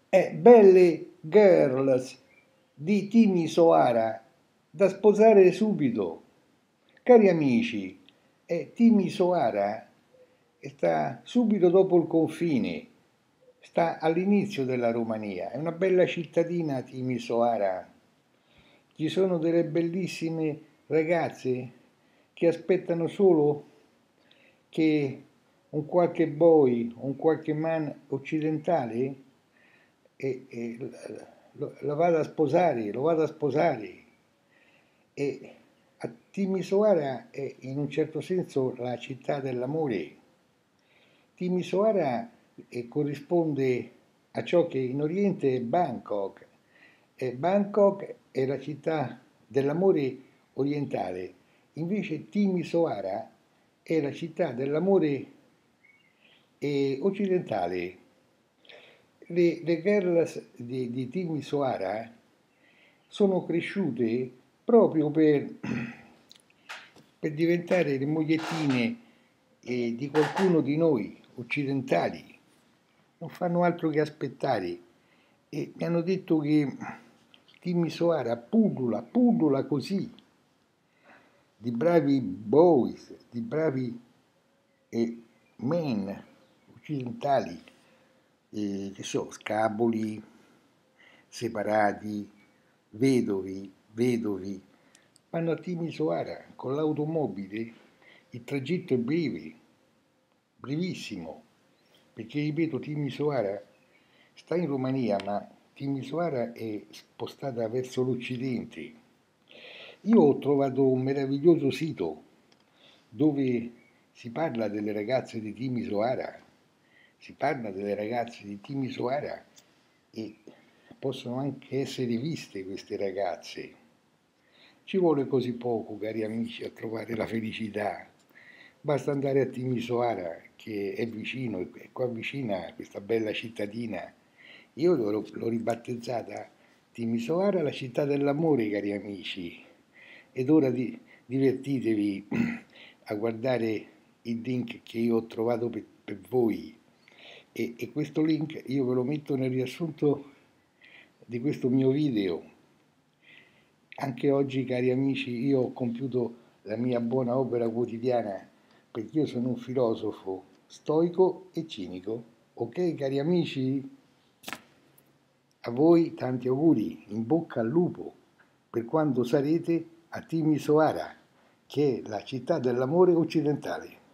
Belle Girls di Timisoara da sposare subito. Cari amici, Timisoara sta subito dopo il confine, sta all'inizio della Romania, è una bella cittadina Timisoara. Ci sono delle bellissime ragazze che aspettano solo che un qualche boy, un qualche man occidentale lo vada a sposare, lo vada a sposare. E a Timisoara è in un certo senso la città dell'amore. Timisoara corrisponde a ciò che in Oriente è Bangkok. E Bangkok è la città dell'amore orientale, invece Timisoara è la città dell'amore occidentale. Le girls di Timisoara sono cresciute proprio per diventare le mogliettine di qualcuno di noi occidentali. Non fanno altro che aspettare e mi hanno detto che Timisoara pullula così di bravi boys, di bravi men occidentali, che so, scaboli, separati, vedovi, vanno a Timisoara con l'automobile, il tragitto è breve, brevissimo, perché ripeto, Timisoara sta in Romania, ma Timisoara è spostata verso l'occidente. Io ho trovato un meraviglioso sito dove si parla delle ragazze di Timisoara, si parla delle ragazze di Timisoara e possono anche essere viste queste ragazze. Ci vuole così poco, cari amici, a trovare la felicità. Basta andare a Timisoara, che è vicino, è qua vicina questa bella cittadina. Io l'ho ribattezzata Timisoara, la città dell'amore, cari amici. Ed ora divertitevi a guardare il link che io ho trovato per voi. E questo link io ve lo metto nel riassunto di questo mio video. Anche oggi, cari amici, io ho compiuto la mia buona opera quotidiana perché io sono un filosofo stoico e cinico. Ok, cari amici? A voi tanti auguri, in bocca al lupo, per quando sarete a Timisoara, che è la città dell'amore occidentale.